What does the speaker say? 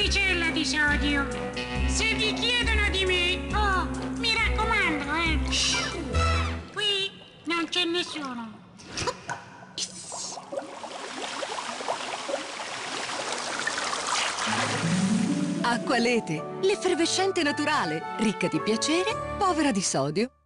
particella di sodio. Se vi chiedono di me, oh, mi raccomando, qui non c'è nessuno. Acqualete, l'effervescente naturale, ricca di piacere, povera di sodio.